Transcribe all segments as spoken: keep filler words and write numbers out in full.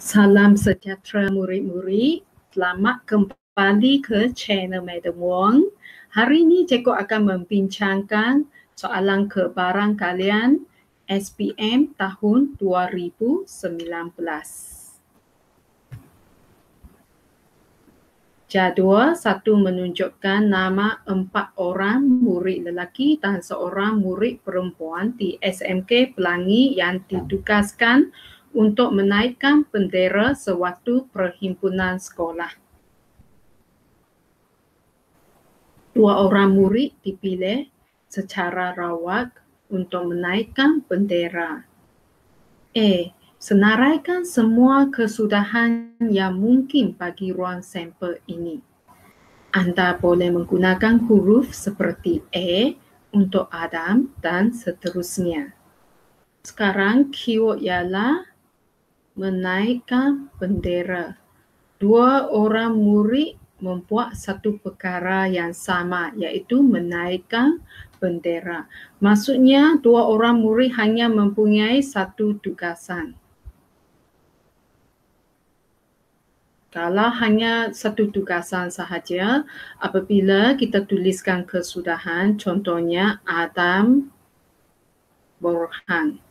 Salam sejahtera murid-murid, selamat kembali ke channel Madam Wong. Hari ini cikgu akan membincangkan soalan kebarangkalian S P M tahun dua ribu sembilan belas. Jadual satu menunjukkan nama empat orang murid lelaki dan seorang murid perempuan di S M K Pelangi yang ditugaskan untuk menaikkan bendera sewaktu perhimpunan sekolah. Dua orang murid dipilih secara rawat untuk menaikkan bendera. A. Senaraikan semua kesudahan yang mungkin bagi ruang sampel ini. Anda boleh menggunakan huruf seperti A untuk Adam dan seterusnya. Sekarang keyword ialah menaikkan bendera. Dua orang murid membuat satu perkara yang sama, iaitu menaikkan bendera. Maksudnya dua orang murid hanya mempunyai satu tugasan. Kalau hanya satu tugasan sahaja, apabila kita tuliskan kesudahan, contohnya Adam, Borhan.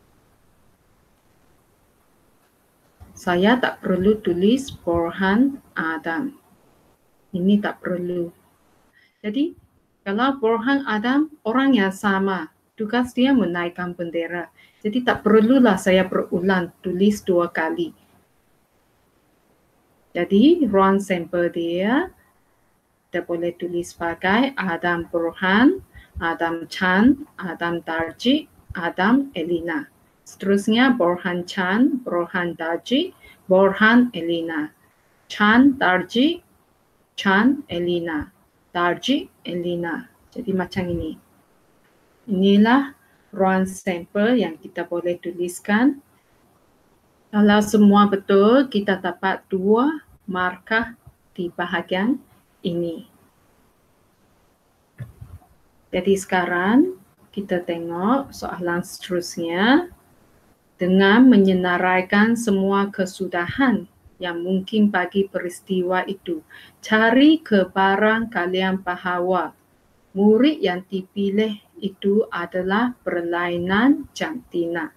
Saya tak perlu tulis Borhan, Adam. Ini tak perlu. Jadi, kalau Borhan, Adam, orang yang sama, tugas dia menaikkan bendera. Jadi tak perlulah saya berulang tulis dua kali. Jadi, ruang sampel dia, kita boleh tulis sebagai Adam Borhan, Adam Chan, Adam Darji, Adam Elina. Seterusnya Borhan Chan, Borhan Darji, Borhan Elina. Chan Darji, Chan Elina. Darji Elina. Jadi macam ini. Inilah ruang sampel yang kita boleh tuliskan. Kalau semua betul, kita dapat dua markah di bahagian ini. Jadi sekarang kita tengok soalan seterusnya. Dengan menyenaraikan semua kesudahan yang mungkin bagi peristiwa itu, cari kebarangkalian bahawa murid yang dipilih itu adalah berlainan jantina.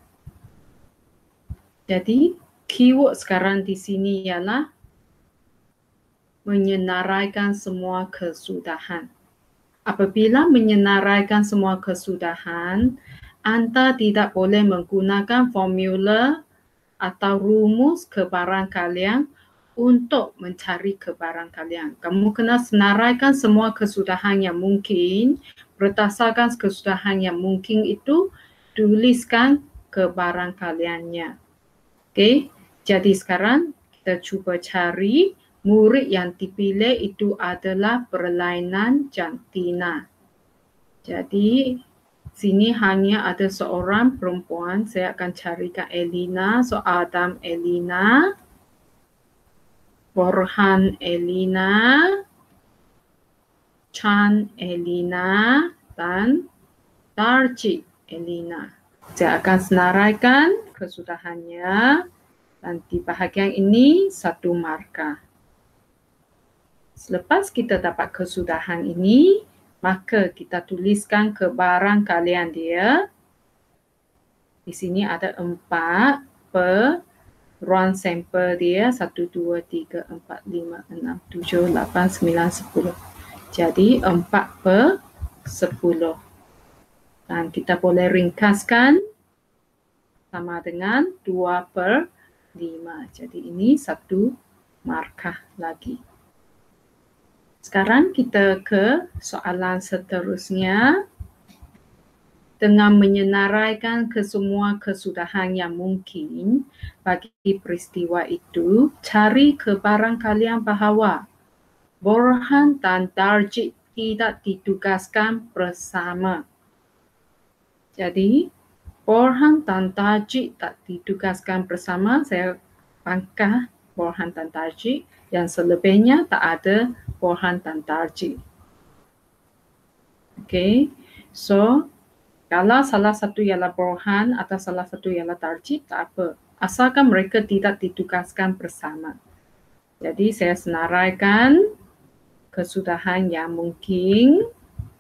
Jadi, keyword sekarang di sini ialah menyenaraikan semua kesudahan. Apabila menyenaraikan semua kesudahan, Anda tidak boleh menggunakan formula atau rumus kebarangkalian untuk mencari kebarangkalian. Kamu kena senaraikan semua kesudahan yang mungkin. Berdasarkan kesudahan yang mungkin itu, tuliskan kebarangkaliannya. Okey, jadi sekarang kita cuba cari murid yang dipilih itu adalah berlainan jantina. Jadi sini hanya ada seorang perempuan. Saya akan carikan Elina. So Adam Elina, Borhan Elina, Chan Elina dan Darji Elina. Saya akan senaraikan kesudahannya dan di bahagian ini satu markah. Selepas kita dapat kesudahan ini, maka kita tuliskan kebarangkalian dia. Di sini ada empat per ruang sampel dia. Satu, dua, tiga, empat, lima, enam, tujuh, lapan, sembilan, sepuluh. Jadi empat per sepuluh. Dan kita boleh ringkaskan sama dengan dua per lima. Jadi ini satu markah lagi. Sekarang kita ke soalan seterusnya. Dengan menyenaraikan kesemua kesudahan yang mungkin bagi peristiwa itu, cari kebarangkalian bahawa Borhan dan Darji tidak ditugaskan bersama. Jadi, Borhan dan Darji tak ditugaskan bersama. Saya pangkah Borhan dan Darji. Yang selebihnya tak ada Borhan dan Darji. Okey, so kalau salah satu ialah Borhan atau salah satu ialah Darji, tak apa. asalkan mereka tidak ditugaskan bersama. Jadi saya senaraikan kesudahan yang mungkin.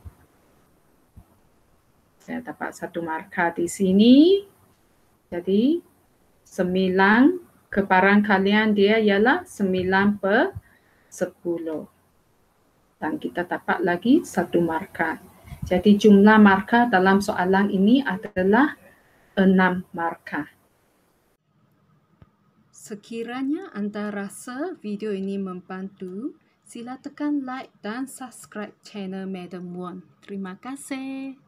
Saya dapat satu markah di sini. Jadi sembilan kebarangkalian dia ialah sembilan per sepuluh. Dan kita dapat lagi satu markah. Jadi jumlah markah dalam soalan ini adalah enam markah. Sekiranya anda rasa video ini membantu, sila tekan like dan subscribe channel Madam Won. Terima kasih.